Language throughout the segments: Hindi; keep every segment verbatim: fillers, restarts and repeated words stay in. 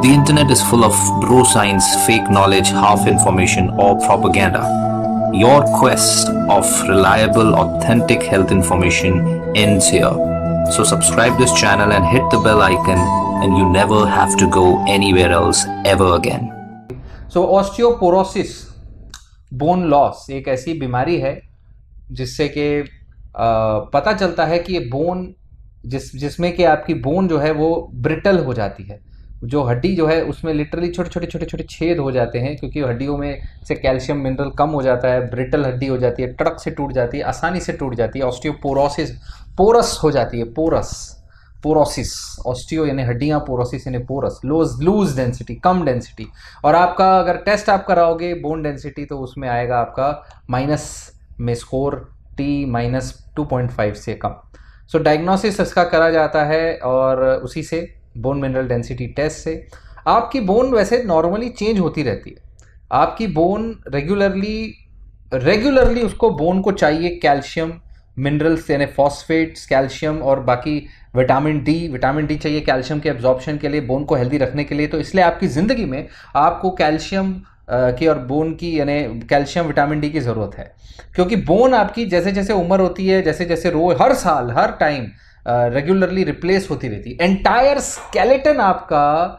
The internet is full of bro science, fake knowledge, half information, or propaganda. Your quest of reliable, authentic health information ends here. So subscribe this channel and hit the bell icon, and you never have to go anywhere else ever again. So osteoporosis, bone loss, एक ऐसी बीमारी है जिससे कि पता चलता है कि ये बोन जिस जिसमें कि आपकी बोन जो है वो ब्रिटल हो जाती है। जो हड्डी जो है उसमें लिटरली छोटे छोटे छोटे छोटे छेद हो जाते हैं, क्योंकि हड्डियों में से कैल्शियम मिनरल कम हो जाता है। ब्रिटल हड्डी हो जाती है, टड़क से टूट जाती है, आसानी से टूट जाती है। ऑस्टियोपोरोसिस, पोरस हो जाती है, पोरस पोरोसिस, ऑस्टियो यानी हड्डियां, पोरोसिस यानी पोरस, लूज लूज डेंसिटी, कम डेंसिटी। और आपका अगर टेस्ट आप कराओगे बोन डेंसिटी तो उसमें आएगा आपका माइनस में score T minus two point five से कम। सो डायग्नोसिस इसका करा जाता है और उसी से बोन मिनरल डेंसिटी टेस्ट से आपकी बोन वैसे नॉर्मली चेंज होती रहती है। आपकी बोन रेगुलरली रेगुलरली उसको बोन को चाहिए कैल्शियम मिनरल्स यानी फॉस्फेट्स, कैल्शियम और बाकी विटामिन डी विटामिन डी चाहिए कैल्शियम के एब्जॉर्प्शन के लिए, बोन को हेल्दी रखने के लिए। तो इसलिए आपकी ज़िंदगी में आपको कैल्शियम की और बोन की यानी कैल्शियम विटामिन डी की ज़रूरत है, क्योंकि बोन आपकी जैसे जैसे उम्र होती है, जैसे जैसे रोज हर साल हर टाइम रेगुलरली रिप्लेस होती रहती है। एंटायर स्केलेटन आपका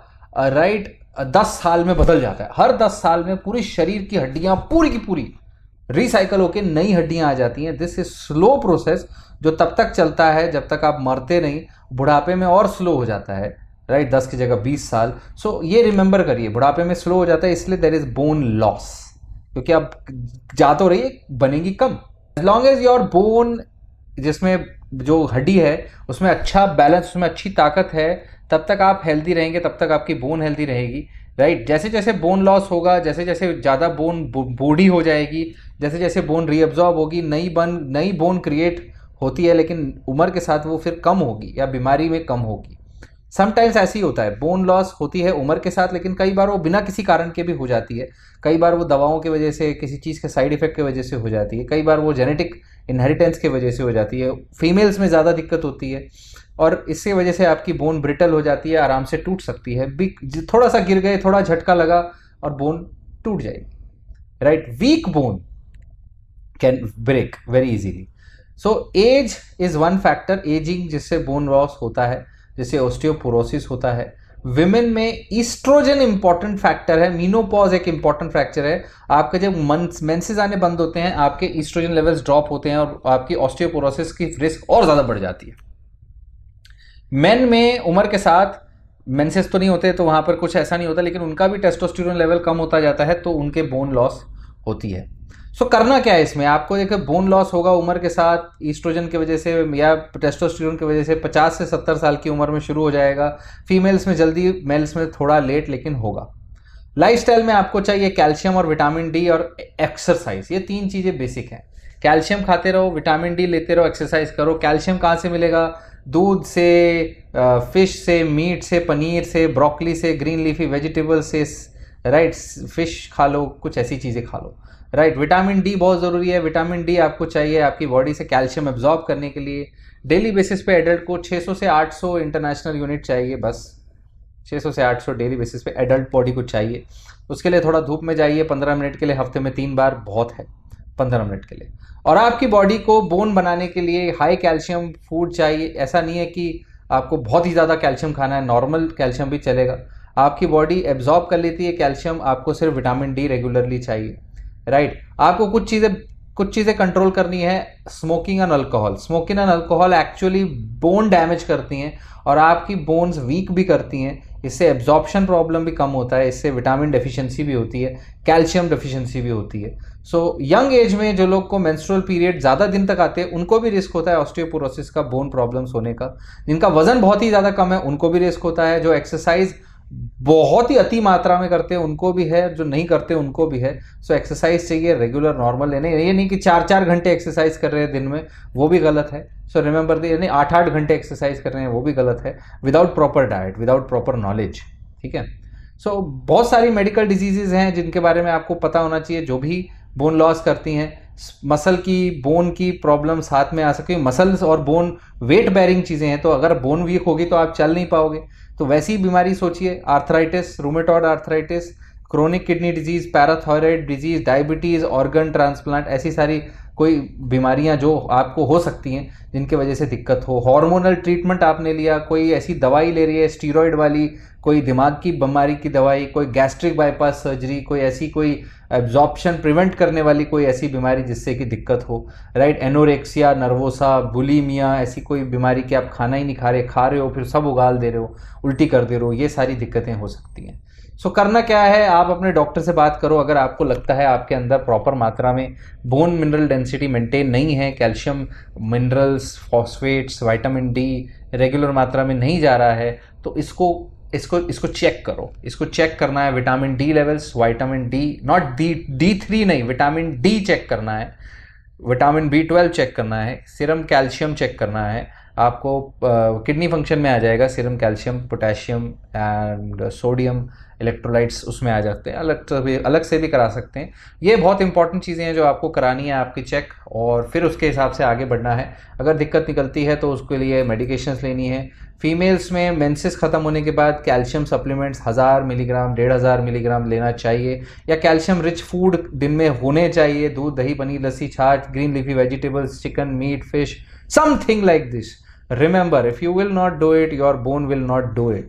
राइट दस साल में बदल जाता है। हर दस साल में पूरी शरीर की हड्डियां पूरी की पूरी रिसाइकल होकर नई हड्डियां आ जाती हैं। दिस इज स्लो प्रोसेस जो तब तक चलता है जब तक आप मरते नहीं। बुढ़ापे में और स्लो हो जाता है, राइट दस की जगह बीस साल। सो so, ये रिमेंबर करिए, बुढ़ापे में स्लो हो जाता है, इसलिए देयर इज बोन लॉस, क्योंकि आप जा तो रही बनेगी कम। As long as your bone, जिसमें जो हड्डी है उसमें अच्छा बैलेंस, उसमें अच्छी ताकत है, तब तक आप हेल्दी रहेंगे, तब तक आपकी बोन हेल्दी रहेगी, राइट। जैसे जैसे बोन लॉस होगा, जैसे जैसे ज़्यादा बोन बूढ़ी हो जाएगी, जैसे जैसे बोन रीअब्जॉर्ब होगी, नई बन नई बोन क्रिएट होती है, लेकिन उम्र के साथ वो फिर कम होगी या बीमारी में कम होगी। समटाइम्स ऐसे ही होता है, बोन लॉस होती है उम्र के साथ, लेकिन कई बार वो बिना किसी कारण के भी हो जाती है। कई बार वो दवाओं की वजह से, किसी चीज़ के साइड इफेक्ट की वजह से हो जाती है। कई बार वो जेनेटिक इनहेरिटेंस की वजह से हो जाती है। फीमेल्स में ज़्यादा दिक्कत होती है और इसकी वजह से आपकी बोन ब्रिटल हो जाती है, आराम से टूट सकती है। थोड़ा सा गिर गए, थोड़ा झटका लगा और बोन टूट जाएगी, right. Weak bone can break very easily. So age is one factor, ageing जिससे बोन लॉस होता है, जिससे ऑस्टियोपोरोसिस होता है। विमेन में ईस्ट्रोजन इंपॉर्टेंट फैक्टर है, मीनोपॉज एक इंपॉर्टेंट फैक्टर है। आपके जब मेंसेस आने बंद होते हैं, आपके ईस्ट्रोजन लेवल्स ड्रॉप होते हैं और आपकी ऑस्टियोपोरोसिस की रिस्क और ज़्यादा बढ़ जाती है। मेन में उम्र के साथ मेंसेस तो नहीं होते, तो वहाँ पर कुछ ऐसा नहीं होता, लेकिन उनका भी टेस्टोस्टेरोन लेवल कम होता जाता है, तो उनके बोन लॉस होती है। सो so, करना क्या है इसमें, आपको एक बोन लॉस होगा उम्र के साथ, ईस्ट्रोजन की वजह से या टेस्टोस्टेरोन की वजह से पचास से सत्तर साल की उम्र में शुरू हो जाएगा। फीमेल्स में जल्दी, मेल्स में थोड़ा लेट, लेकिन होगा। लाइफस्टाइल में आपको चाहिए कैल्शियम और विटामिन डी और एक्सरसाइज, ये तीन चीज़ें बेसिक हैं। कैल्शियम खाते रहो, विटामिन डी लेते रहो, एक्सरसाइज करो। कैल्शियम कहाँ से मिलेगा? दूध से, फिश से, मीट से, पनीर से, ब्रोकली से, ग्रीन लीफी वेजिटेबल से, राइट। फिश खा लो, कुछ ऐसी चीज़ें खा लो, राइट। विटामिन डी बहुत ज़रूरी है। विटामिन डी आपको चाहिए आपकी बॉडी से कैल्शियम एब्जॉर्ब करने के लिए। डेली बेसिस पे एडल्ट को छह सौ से आठ सौ इंटरनेशनल यूनिट चाहिए, बस छह सौ से आठ सौ डेली बेसिस पे एडल्ट बॉडी को चाहिए। उसके लिए थोड़ा धूप में जाइए पंद्रह मिनट के लिए, हफ्ते में तीन बार बहुत है पंद्रह मिनट के लिए। और आपकी बॉडी को बोन बनाने के लिए हाई कैल्शियम फूड चाहिए। ऐसा नहीं है कि आपको बहुत ही ज़्यादा कैल्शियम खाना है, नॉर्मल कैल्शियम भी चलेगा। आपकी बॉडी एब्जॉर्ब कर लेती है कैल्शियम, आपको सिर्फ विटामिन डी रेगुलरली चाहिए, राइट right. आपको कुछ चीज़ें कुछ चीज़ें कंट्रोल करनी है। Smoking and alcohol, smoking and alcohol actually bone damage करती हैं और आपकी बोन्स वीक भी करती हैं। इससे एब्जॉर्प्शन प्रॉब्लम भी कम होता है, इससे विटामिन डेफिशिएंसी भी होती है, कैल्शियम डेफिशिएंसी भी होती है। सो यंग एज में जो लोग को मेंस्ट्रुअल पीरियड ज़्यादा दिन तक आते हैं, उनको भी रिस्क होता है ऑस्टियोपोरोसिस का, बोन प्रॉब्लम्स होने का। जिनका वजन बहुत ही ज़्यादा कम है उनको भी रिस्क होता है। जो एक्सरसाइज बहुत ही अति मात्रा में करते हैं उनको भी है, जो नहीं करते उनको भी है। सो so, एक्सरसाइज चाहिए रेगुलर नॉर्मल लेने, ये नहीं कि चार चार घंटे एक्सरसाइज कर रहे हैं दिन में, वो भी गलत है। सो रिमेंबर दी, यानी आठ आठ घंटे एक्सरसाइज कर रहे हैं वो भी गलत है, without proper diet, without proper knowledge, ठीक है। सो so, बहुत सारी मेडिकल डिजीजेज हैं जिनके बारे में आपको पता होना चाहिए, जो भी बोन लॉस करती हैं। मसल की, बोन की प्रॉब्लम्स हाथ में आ सके। मसल्स और बोन वेट बेयरिंग चीज़ें हैं, तो अगर बोन वीक होगी तो आप चल नहीं पाओगे। तो वैसी बीमारी सोचिए, arthritis, rheumatoid arthritis, chronic kidney disease, parathyroid disease, diabetes, organ transplant, ऐसी सारी कोई बीमारियां जो आपको हो सकती हैं जिनकी वजह से दिक्कत हो। हार्मोनल ट्रीटमेंट आपने लिया, कोई ऐसी दवाई ले रही है स्टीरॉयड वाली, कोई दिमाग की बीमारी की दवाई, कोई गैस्ट्रिक बाईपास सर्जरी, कोई ऐसी कोई एब्जॉर्प्शन प्रिवेंट करने वाली कोई ऐसी बीमारी जिससे कि दिक्कत हो, राइट, एनोरेक्सिया नर्वोसा, बुलीमिया, ऐसी कोई बीमारी कि आप खाना ही नहीं खा रहे, खा रहे हो फिर सब उगाल दे रहे हो, उल्टी कर दे रहे हो, ये सारी दिक्कतें हो सकती हैं। सो so, करना क्या है, आप अपने डॉक्टर से बात करो। अगर आपको लगता है आपके अंदर प्रॉपर मात्रा में बोन मिनरल डेंसिटी मेंटेन नहीं है, calcium, minerals, phosphates, vitamin D regular मात्रा में नहीं जा रहा है, तो इसको इसको इसको चेक करो। इसको चेक करना है, vitamin D levels, vitamin D not D D three नहीं, विटामिन डी चेक करना है, विटामिन बी ट्वेल्व चेक करना है, सीरम कैल्शियम चेक करना है। आपको किडनी फंक्शन में आ जाएगा serum calcium, potassium and sodium electrolytes उसमें आ जाते हैं, अलग से भी अलग से भी करा सकते हैं। ये बहुत इंपॉर्टेंट चीज़ें हैं जो आपको करानी है आपकी चेक, और फिर उसके हिसाब से आगे बढ़ना है। अगर दिक्कत निकलती है तो उसके लिए मेडिकेशंस लेनी है। फीमेल्स में मेंसेस ख़त्म होने के बाद कैल्शियम सप्लीमेंट्स हज़ार मिलीग्राम डेढ़ हज़ार मिलीग्राम लेना चाहिए, या कैल्शियम रिच फूड दिन में होने चाहिए, दूध, दही, पनीर, लस्सी, छाछ, green leafy vegetables, chicken, meat, fish, something like this. Remember, if you will not do it, your bone will not do it,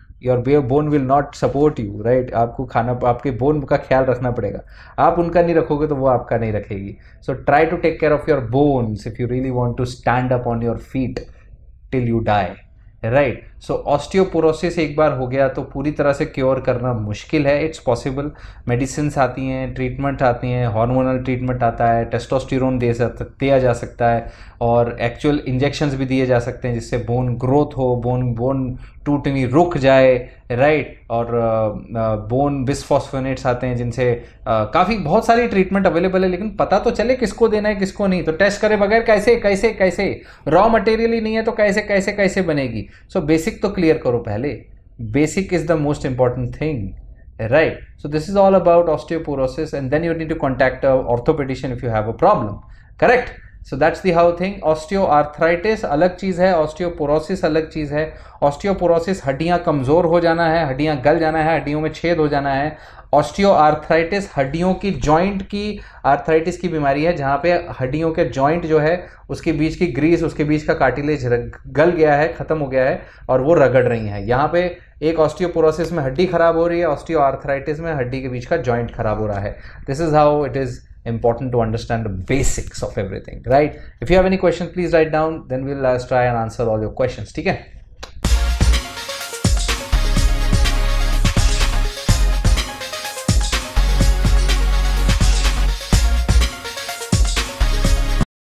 your bone will not support you, right. आपको खाना, आपके बोन का ख्याल रखना पड़ेगा। आप उनका नहीं रखोगे तो वो आपका नहीं रखेगी। So try to take care of your bones if you really want to stand up on your feet till you die, right. So osteoporosis एक बार हो गया तो पूरी तरह से क्योर करना मुश्किल है। इट्स पॉसिबल, मेडिसिन आती हैं, ट्रीटमेंट आती हैं, हार्मोनल ट्रीटमेंट आता है, टेस्टोस्टेरोन दे दिया जा सकता है, और एक्चुअल इंजेक्शंस भी दिए जा सकते हैं जिससे बोन ग्रोथ हो, बोन बोन टूटनी रुक जाए, राइट। और बोन बिसफॉस्फोनेट्स आते हैं जिनसे काफ़ी बहुत सारी ट्रीटमेंट अवेलेबल है, लेकिन पता तो चले किसको देना है किसको नहीं। तो टेस्ट करे बगैर कैसे कैसे कैसे रॉ मटेरियल ही नहीं है तो कैसे कैसे कैसे बनेगी। सो बेसिक तो क्लियर करो पहले, basic is the most important thing, right? So this is all about osteoporosis, and then you need to contact a orthopedician if you have a problem, correct? So that's the how thing. Osteoarthritis अलग चीज़ है, osteoporosis अलग चीज़ है। osteoporosis हड्डियाँ कमज़ोर हो जाना है, हड्डियाँ गल जाना है, हड्डियों में छेद हो जाना है। ऑस्टियोआर्थराइटिस हड्डियों की जॉइंट की आर्थराइटिस की बीमारी है, जहाँ पे हड्डियों के जॉइंट जो है उसके बीच की ग्रीस, उसके बीच का कार्टिलेज गल गया है, ख़त्म हो गया है और वो रगड़ रही है। यहाँ पे एक ऑस्टियोपोरोसिस में हड्डी खराब हो रही है, ऑस्टियोआर्थराइटिस में हड्डी के बीच का जॉइंट खराब हो रहा है। This is how it is important to understand the basics of everything, right? If you have any question, please write down, then we'll uh, try and answer all your questions, ठीक है?